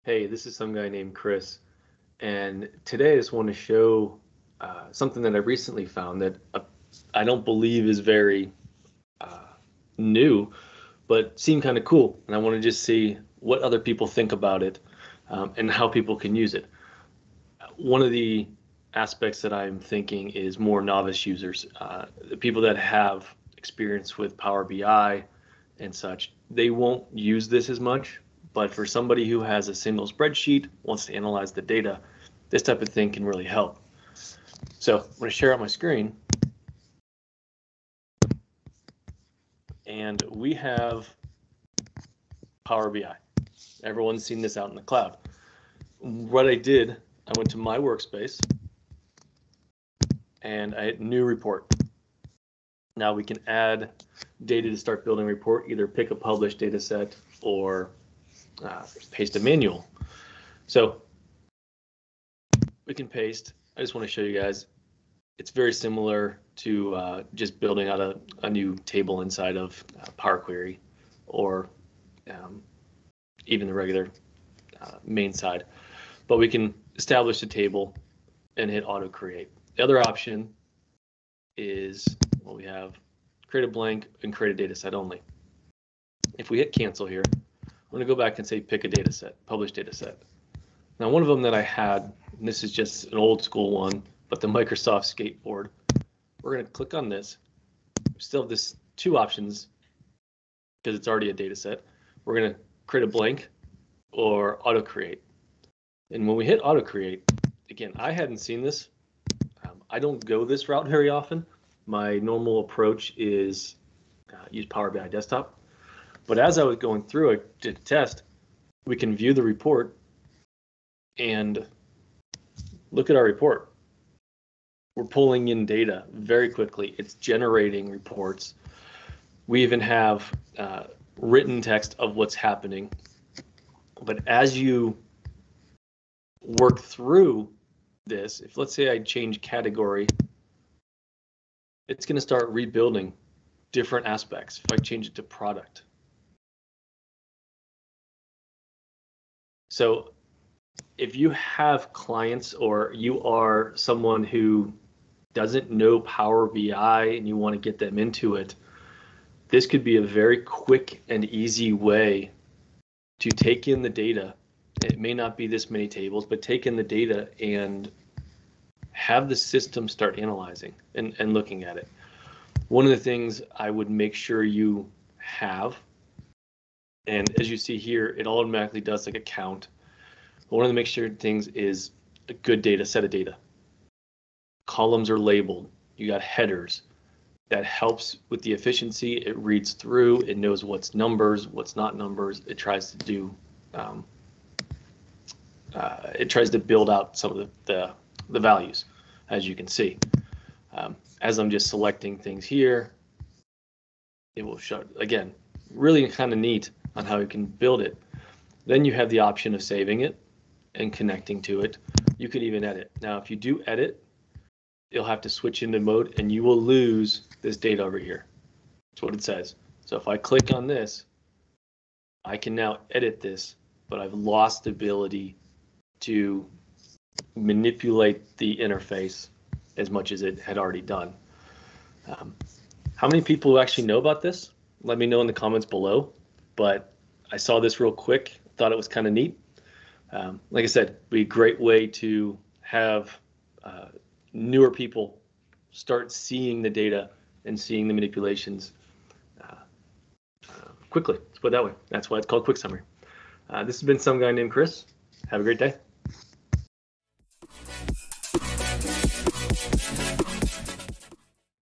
Hey, this is some guy named Chris, and today I just want to show something that I recently found that I don't believe is very uh, new, but seemed kind of cool, and I want to just see what other people think about it and how people can use it. One of the aspects that I'm thinking is more novice users, the people that have experience with Power BI and such, they won't use this as much. But for somebody who has a single spreadsheet, wants to analyze the data, this type of thing can really help. So I'm going to share out my screen. And we have Power BI. Everyone's seen this out in the cloud. What I did, I went to my workspace and I hit new report. Now we can add data to start building a report, either pick a published data set or paste a manual. So we can paste. I just want to show you guys. It's very similar to just building out a new table inside of Power Query or even the regular main side. But we can establish a table and hit auto create. The other option is, well, we have create a blank and create a data set only. If we hit cancel here, I'm going to go back and say pick a data set, publish data set. Now, one of them that I had, and this is just an old school one, but the Microsoft skateboard, we're going to click on this. We still have this two options because it's already a data set. We're going to create a blank or auto create. And when we hit auto create, again, I hadn't seen this. I don't go this route very often. My normal approach is use Power BI Desktop. But as I was going through, I did a test. We can view the report and look at our report. We're pulling in data very quickly. It's generating reports. We even have written text of what's happening. But as you work through this, if let's say I change category, it's going to start rebuilding different aspects. If I change it to product. So if you have clients or you are someone who doesn't know Power BI and you want to get them into it, this could be a very quick and easy way to take in the data. It may not be this many tables, but take in the data and have the system start analyzing and looking at it. One of the things I would make sure you have, and as you see here, it automatically does like a count. But one of the make sure things is a good data, set of data. Columns are labeled. You got headers. That helps with the efficiency. It reads through. It knows what's numbers, what's not numbers. It tries to do. It tries to build out some of the values, as you can see. As I'm just selecting things here, it will show, again, really kind of neat on how you can build it. Then you have the option of saving it and connecting to it. You could even edit. Now, if you do edit, you'll have to switch into mode and you will lose this data over here. That's what it says. So if I click on this, I can now edit this, but I've lost the ability to manipulate the interface as much as it had already done. How many people actually know about this? Let me know in the comments below. But I saw this real quick, thought it was kind of neat. Like I said, it'd be a great way to have newer people start seeing the data and seeing the manipulations quickly. Let's put it that way. That's why it's called Quick Summary. This has been some guy named Chris. Have a great day.